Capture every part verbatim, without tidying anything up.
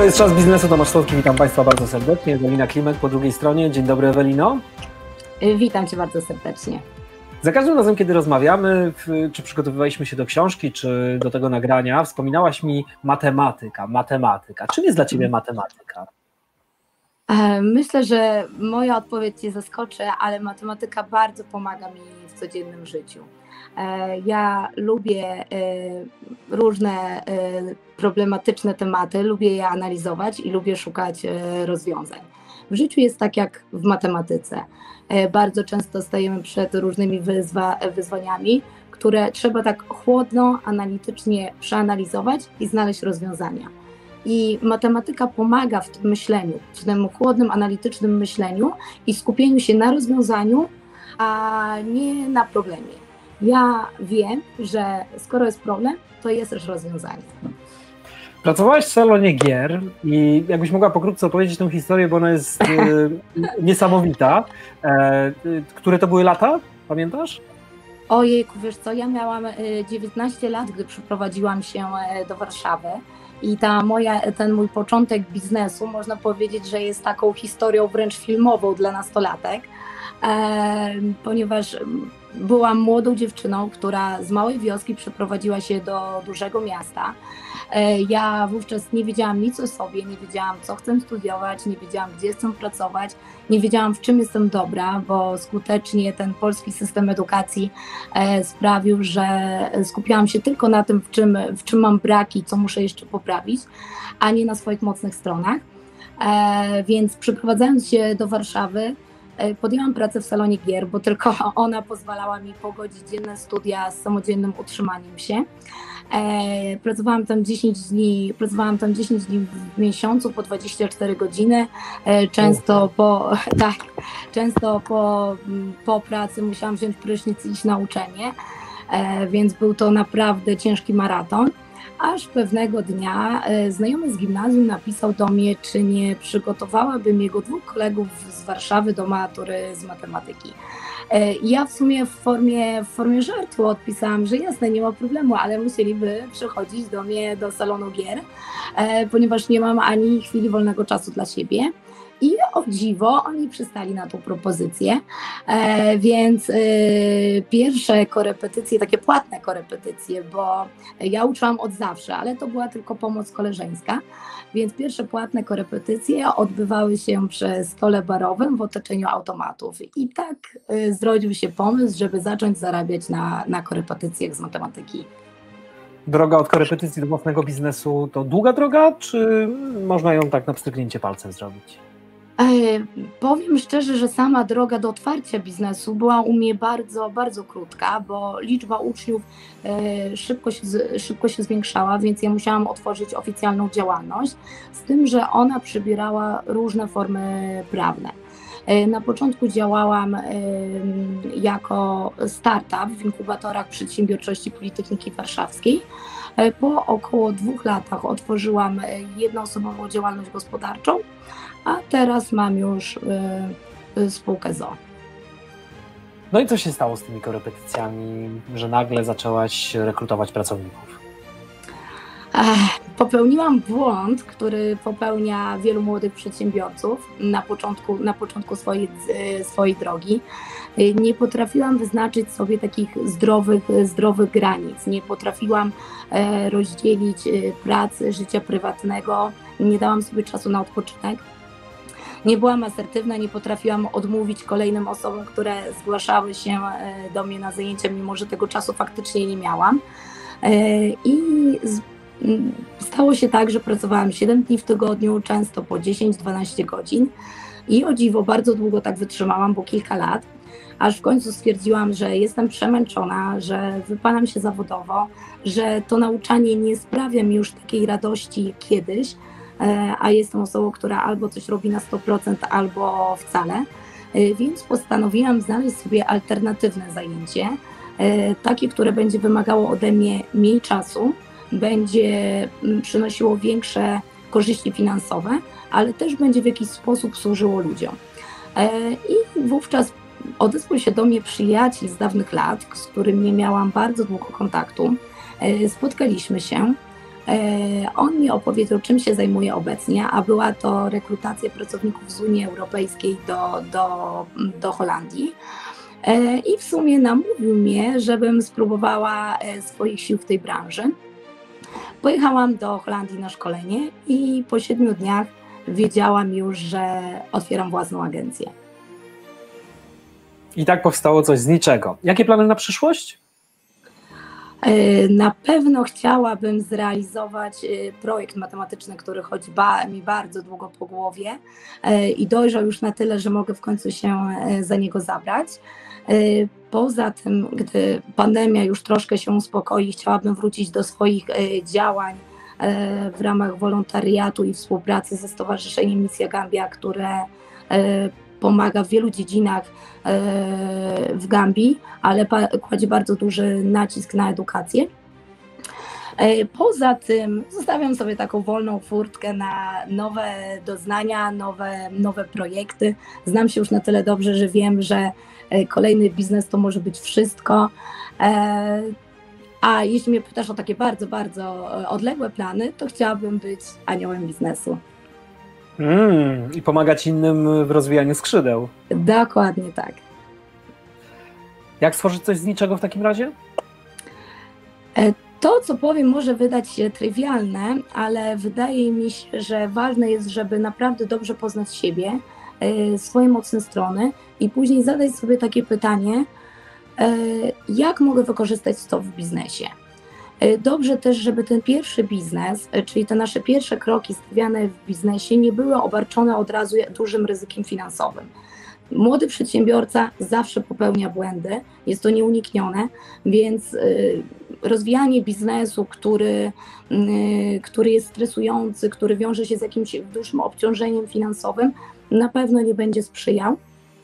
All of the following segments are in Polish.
To jest Czas Biznesu, Tomasz Słowski, witam Państwa bardzo serdecznie. Ewelina Klimek po drugiej stronie. Dzień dobry, Ewelino. Witam Cię bardzo serdecznie. Za każdym razem, kiedy rozmawiamy, czy przygotowywaliśmy się do książki, czy do tego nagrania, wspominałaś mi matematyka, matematyka. Czym jest dla Ciebie matematyka? Myślę, że moja odpowiedź Cię zaskoczy, ale matematyka bardzo pomaga mi w codziennym życiu. Ja lubię różne problematyczne tematy, lubię je analizować i lubię szukać rozwiązań. W życiu jest tak jak w matematyce. Bardzo często stajemy przed różnymi wyzwa wyzwaniami, które trzeba tak chłodno, analitycznie przeanalizować i znaleźć rozwiązania. I matematyka pomaga w tym myśleniu, w tym chłodnym, analitycznym myśleniu i skupieniu się na rozwiązaniu, a nie na problemie. Ja wiem, że skoro jest problem, to jest też rozwiązanie. Pracowałaś w salonie gier i jakbyś mogła pokrótce opowiedzieć tę historię, bo ona jest e, niesamowita. E, które to były lata? Pamiętasz? Ojejku, wiesz co, ja miałam dziewiętnaście lat, gdy przeprowadziłam się do Warszawy. I ta moja, ten mój początek biznesu, można powiedzieć, że jest taką historią wręcz filmową dla nastolatek, e, ponieważ byłam młodą dziewczyną, która z małej wioski przeprowadziła się do dużego miasta. E, ja wówczas nie wiedziałam nic o sobie, nie wiedziałam, co chcę studiować, nie wiedziałam, gdzie chcę pracować, nie wiedziałam, w czym jestem dobra, bo skutecznie ten polski system edukacji e, sprawił, że skupiałam się tylko na tym, w czym, w czym mam braki, co muszę jeszcze poprawić, a nie na swoich mocnych stronach. E, więc przeprowadzając się do Warszawy, podjęłam pracę w salonie gier, bo tylko ona pozwalała mi pogodzić dzienne studia z samodzielnym utrzymaniem się. E, pracowałam tam dziesięć dni, pracowałam tam dziesięć dni w miesiącu po dwadzieścia cztery godziny. E, często po, tak, często po, po pracy musiałam wziąć prysznic i iść na uczenie, e, więc był to naprawdę ciężki maraton. Aż pewnego dnia e, znajomy z gimnazjum napisał do mnie, czy nie przygotowałabym jego dwóch kolegów z Warszawy do matury z matematyki. E, ja w sumie w formie, w formie żartu odpisałam, że jasne, nie ma problemu, ale musieliby przychodzić do mnie do salonu gier, e, ponieważ nie mam ani chwili wolnego czasu dla siebie. I o dziwo oni przystali na tą propozycję, e, więc e, pierwsze korepetycje, takie płatne korepetycje, bo ja uczyłam od zawsze, ale to była tylko pomoc koleżeńska, więc pierwsze płatne korepetycje odbywały się przy stole barowym w otoczeniu automatów i tak e, zrodził się pomysł, żeby zacząć zarabiać na, na korepetycjach z matematyki. Droga od korepetycji do własnego biznesu to długa droga, czy można ją tak na pstryknięcie palcem zrobić? Powiem szczerze, że sama droga do otwarcia biznesu była u mnie bardzo, bardzo krótka, bo liczba uczniów szybko się, szybko się zwiększała, więc ja musiałam otworzyć oficjalną działalność, z tym, że ona przybierała różne formy prawne. Na początku działałam jako startup w inkubatorach przedsiębiorczości Politechniki Warszawskiej. Po około dwóch latach otworzyłam jednoosobową działalność gospodarczą, a teraz mam już y, spółkę z o o. No i co się stało z tymi korepetycjami, że nagle zaczęłaś rekrutować pracowników? Ech, popełniłam błąd, który popełnia wielu młodych przedsiębiorców na początku, na początku swojej, swojej drogi. Nie potrafiłam wyznaczyć sobie takich zdrowych, zdrowych granic, nie potrafiłam e, rozdzielić pracy, życia prywatnego, nie dałam sobie czasu na odpoczynek. Nie byłam asertywna, nie potrafiłam odmówić kolejnym osobom, które zgłaszały się do mnie na zajęcia, mimo że tego czasu faktycznie nie miałam. I stało się tak, że pracowałam siedem dni w tygodniu, często po dziesięć dwanaście godzin i o dziwo bardzo długo tak wytrzymałam, bo kilka lat, aż w końcu stwierdziłam, że jestem przemęczona, że wypalam się zawodowo, że to nauczanie nie sprawia mi już takiej radości jak kiedyś, a jestem osobą, która albo coś robi na sto procent, albo wcale, więc postanowiłam znaleźć sobie alternatywne zajęcie, takie, które będzie wymagało ode mnie mniej czasu, będzie przynosiło większe korzyści finansowe, ale też będzie w jakiś sposób służyło ludziom. I wówczas odezwał się do mnie przyjaciel z dawnych lat, z którym nie miałam bardzo długo kontaktu. Spotkaliśmy się, On mi opowiedział, czym się zajmuje obecnie, a była to rekrutacja pracowników z Unii Europejskiej do, do, do Holandii. I w sumie namówił mnie, żebym spróbowała swoich sił w tej branży. Pojechałam do Holandii na szkolenie i po siedmiu dniach wiedziałam już, że otwieram własną agencję. I tak powstało coś z niczego. Jakie plany na przyszłość? Na pewno chciałabym zrealizować projekt matematyczny, który chodzi ba- mi bardzo długo po głowie i dojrzał już na tyle, że mogę w końcu się za niego zabrać. Poza tym, gdy pandemia już troszkę się uspokoi, chciałabym wrócić do swoich działań w ramach wolontariatu i współpracy ze Stowarzyszeniem Misja Gambia, które pomaga w wielu dziedzinach w Gambii, ale kładzie bardzo duży nacisk na edukację. Poza tym zostawiam sobie taką wolną furtkę na nowe doznania, nowe, nowe projekty. Znam się już na tyle dobrze, że wiem, że kolejny biznes to może być wszystko. A jeśli mnie pytasz o takie bardzo, bardzo odległe plany, to chciałabym być aniołem biznesu. Mm, I pomagać innym w rozwijaniu skrzydeł. Dokładnie tak. Jak stworzyć coś z niczego w takim razie? To, co powiem, może wydać się trywialne, ale wydaje mi się, że ważne jest, żeby naprawdę dobrze poznać siebie, swoje mocne strony i później zadać sobie takie pytanie, jak mogę wykorzystać to w biznesie. Dobrze też, żeby ten pierwszy biznes, czyli te nasze pierwsze kroki stawiane w biznesie nie były obarczone od razu dużym ryzykiem finansowym. Młody przedsiębiorca zawsze popełnia błędy, jest to nieuniknione, więc rozwijanie biznesu, który, który jest stresujący, który wiąże się z jakimś dużym obciążeniem finansowym, na pewno nie będzie sprzyjał.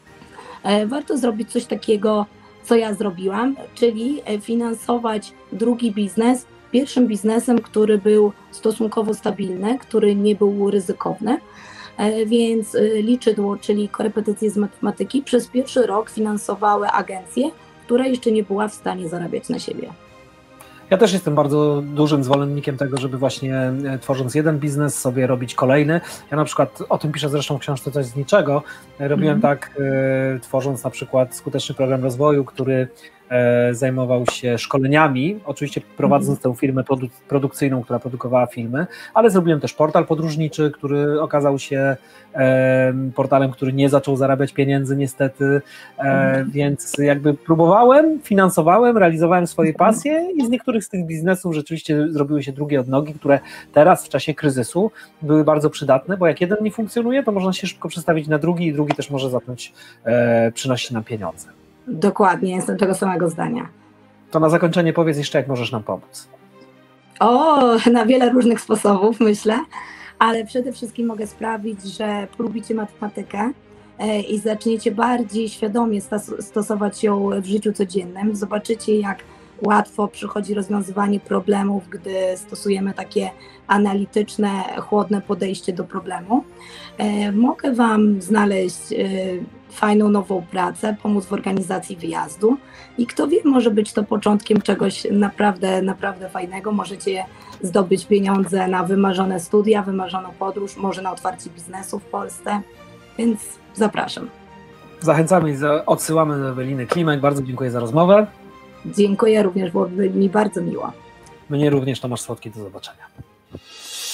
Warto zrobić coś takiego, co ja zrobiłam, czyli finansować drugi biznes pierwszym biznesem, który był stosunkowo stabilny, który nie był ryzykowny. Więc liczydło, czyli korepetycje z matematyki, przez pierwszy rok finansowały agencję, która jeszcze nie była w stanie zarabiać na siebie. Ja też jestem bardzo dużym zwolennikiem tego, żeby właśnie tworząc jeden biznes sobie robić kolejny. Ja na przykład, o tym piszę zresztą w książce Coś z niczego, robiłem mm. tak, y, tworząc na przykład skuteczny program rozwoju, który e, zajmował się szkoleniami, oczywiście prowadząc mm. tę firmę produ- produkcyjną, która produkowała filmy, ale zrobiłem też portal podróżniczy, który okazał się e, portalem, który nie zaczął zarabiać pieniędzy niestety, e, mm. więc jakby próbowałem, finansowałem, realizowałem swoje pasje i z niektórych z tych biznesów rzeczywiście zrobiły się drugie odnogi, które teraz w czasie kryzysu były bardzo przydatne, bo jak jeden nie funkcjonuje, to można się szybko przestawić na drugi i drugi też może zacząć e, przynosić nam pieniądze. Dokładnie, jestem tego samego zdania. To na zakończenie powiedz jeszcze, jak możesz nam pomóc. O, na wiele różnych sposobów, myślę, ale przede wszystkim mogę sprawić, że polubicie matematykę e, i zaczniecie bardziej świadomie stas- stosować ją w życiu codziennym. Zobaczycie, jak łatwo przychodzi rozwiązywanie problemów, gdy stosujemy takie analityczne, chłodne podejście do problemu. E, mogę Wam znaleźć e, fajną nową pracę, pomóc w organizacji wyjazdu i kto wie, może być to początkiem czegoś naprawdę, naprawdę fajnego. Możecie zdobyć pieniądze na wymarzone studia, wymarzoną podróż, może na otwarcie biznesu w Polsce, więc zapraszam. Zachęcamy i odsyłamy do Eweliny Klimek. Bardzo dziękuję za rozmowę. Dziękuję również, było mi bardzo miło. Mnie również, Tomasz Słodki, do zobaczenia.